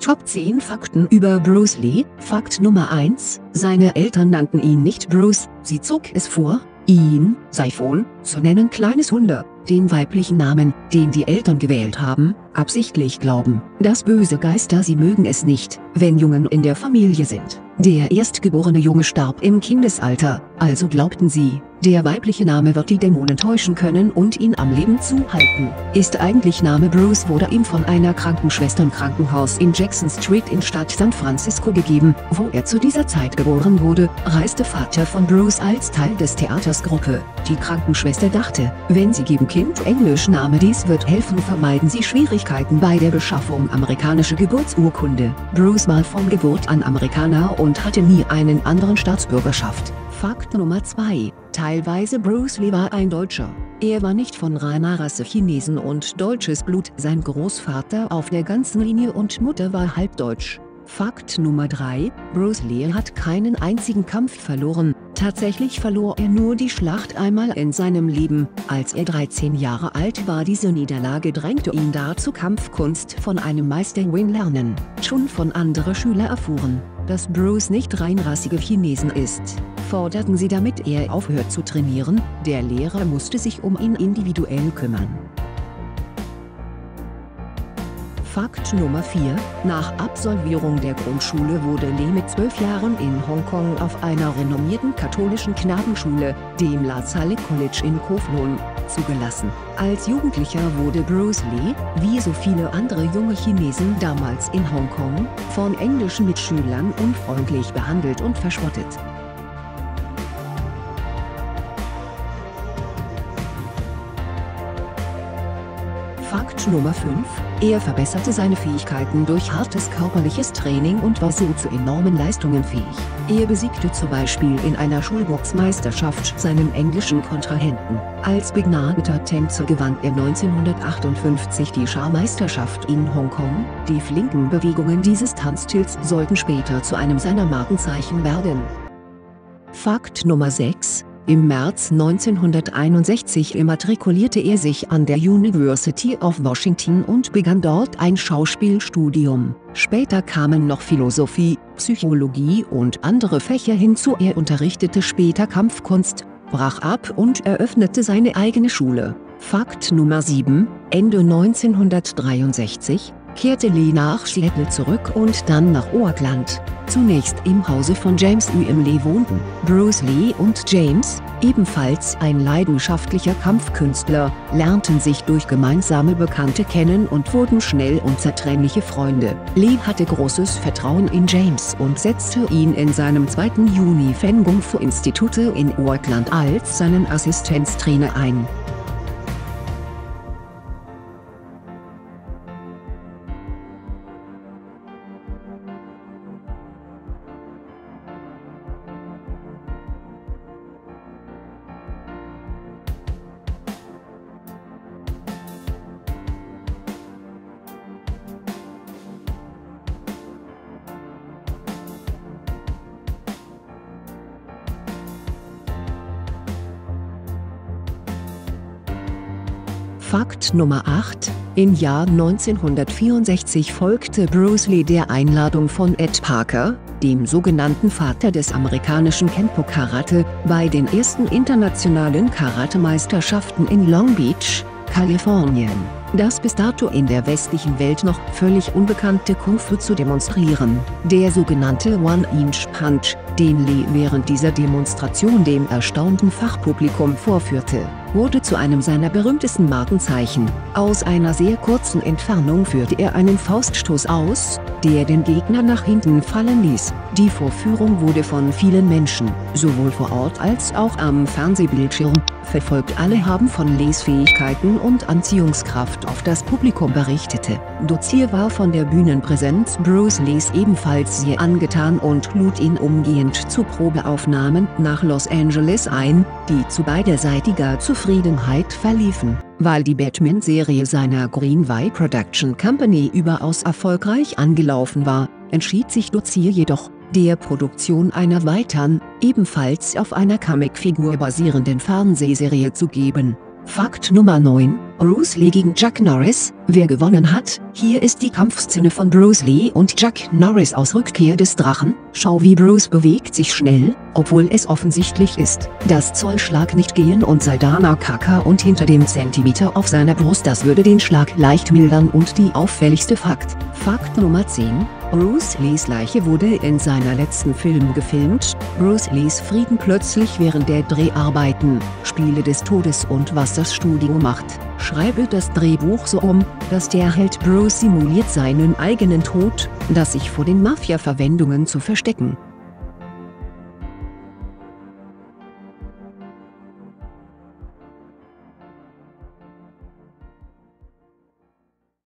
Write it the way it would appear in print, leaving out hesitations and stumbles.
Top 10 Fakten über Bruce Lee. Fakt Nummer 1: Seine Eltern nannten ihn nicht Bruce, sie zog es vor, ihn Saifon zu nennen. Kleines Wunder, den weiblichen Namen, den die Eltern gewählt haben, absichtlich glauben, dass böse Geister sie mögen es nicht, wenn Jungen in der Familie sind. Der erstgeborene Junge starb im Kindesalter, also glaubten sie, der weibliche Name wird die Dämonen täuschen können und ihn am Leben zu halten. Ist eigentlich Name Bruce wurde ihm von einer Krankenschwester im Krankenhaus in Jackson Street in Stadt San Francisco gegeben, wo er zu dieser Zeit geboren wurde, reiste Vater von Bruce als Teil des Theaters Gruppe. Die Krankenschwester dachte, wenn sie geben Kind Englisch Name, dies wird helfen, vermeiden sie Schwierigkeiten bei der Beschaffung amerikanischer Geburtsurkunde. Bruce war von Geburt an Amerikaner und hatte nie einen anderen Staatsbürgerschaft. Fakt Nummer 2: Teilweise Bruce Lee war ein Deutscher. Er war nicht von reiner Rasse Chinesen und deutsches Blut, sein Großvater auf der ganzen Linie und Mutter war halb deutsch. Fakt Nummer 3: Bruce Lee hat keinen einzigen Kampf verloren. Tatsächlich verlor er nur die Schlacht einmal in seinem Leben. Als er 13 Jahre alt war, diese Niederlage drängte ihn dazu, Kampfkunst von einem Meister Wing lernen. Schon von anderen Schülern erfuhren, dass Bruce nicht reinrassiger Chinesen ist, forderten sie, damit er aufhört zu trainieren. Der Lehrer musste sich um ihn individuell kümmern. Fakt Nummer 4: Nach Absolvierung der Grundschule wurde Lee mit 12 Jahren in Hongkong auf einer renommierten katholischen Knabenschule, dem La Salle College in Kowloon, zugelassen. Als Jugendlicher wurde Bruce Lee, wie so viele andere junge Chinesen damals in Hongkong, von englischen Mitschülern unfreundlich behandelt und verspottet. Fakt Nummer 5: Er verbesserte seine Fähigkeiten durch hartes körperliches Training und war so zu enormen Leistungen fähig. Er besiegte zum Beispiel in einer Schulboxmeisterschaft seinen englischen Kontrahenten. Als begnadeter Tänzer gewann er 1958 die Scharmeisterschaft in Hongkong. Die flinken Bewegungen dieses Tanzstils sollten später zu einem seiner Markenzeichen werden. Fakt Nummer 6: Im März 1961 immatrikulierte er sich an der University of Washington und begann dort ein Schauspielstudium. Später kamen noch Philosophie, Psychologie und andere Fächer hinzu. Er unterrichtete später Kampfkunst, brach ab und eröffnete seine eigene Schule. Fakt Nummer 7: Ende 1963 kehrte Lee nach Seattle zurück und dann nach Oakland. Zunächst im Hause von James Lee wohnten. Bruce Lee und James, ebenfalls ein leidenschaftlicher Kampfkünstler, lernten sich durch gemeinsame Bekannte kennen und wurden schnell unzertrennliche Freunde. Lee hatte großes Vertrauen in James und setzte ihn in seinem zweiten Uni-Fan Kung Fu Institute in Oakland als seinen Assistenztrainer ein. Fakt Nummer 8: Im Jahr 1964 folgte Bruce Lee der Einladung von Ed Parker, dem sogenannten Vater des amerikanischen Kenpo-Karate, bei den ersten internationalen Karatemeisterschaften in Long Beach, Kalifornien, das bis dato in der westlichen Welt noch völlig unbekannte Kung-Fu zu demonstrieren. Der sogenannte One-Inch Punch, den Lee während dieser Demonstration dem erstaunten Fachpublikum vorführte, wurde zu einem seiner berühmtesten Markenzeichen. Aus einer sehr kurzen Entfernung führte er einen Fauststoß aus, der den Gegner nach hinten fallen ließ. Die Vorführung wurde von vielen Menschen, sowohl vor Ort als auch am Fernsehbildschirm, verfolgt. Alle haben von Lees Fähigkeiten und Anziehungskraft auf das Publikum berichtete. Dozier war von der Bühnenpräsenz Bruce Lees ebenfalls sehr angetan und lud ihn umgehend zu Probeaufnahmen nach Los Angeles ein, die zu beiderseitiger Zufriedenheit verliefen. Weil die Batman-Serie seiner Greenway Production Company überaus erfolgreich angelaufen war, entschied sich Dozier jedoch, der Produktion einer weiteren, ebenfalls auf einer Comicfigur basierenden Fernsehserie zu geben. Fakt Nummer 9. Bruce Lee gegen Chuck Norris. Wer gewonnen hat? Hier ist die Kampfszene von Bruce Lee und Chuck Norris aus Rückkehr des Drachen. Schau, wie Bruce bewegt sich schnell, obwohl es offensichtlich ist, dass Zollschlag nicht gehen und Saldana Kaka und hinter dem Zentimeter auf seiner Brust, das würde den Schlag leicht mildern. Und die auffälligste Fakt. Fakt Nummer 10. Bruce Lees Leiche wurde in seiner letzten Film gefilmt. Bruce Lees Frieden plötzlich während der Dreharbeiten, Spiele des Todes und was das Studio macht. Schreibe das Drehbuch so um, dass der Held Bruce simuliert seinen eigenen Tod, das sich vor den Mafia-Verwendungen zu verstecken.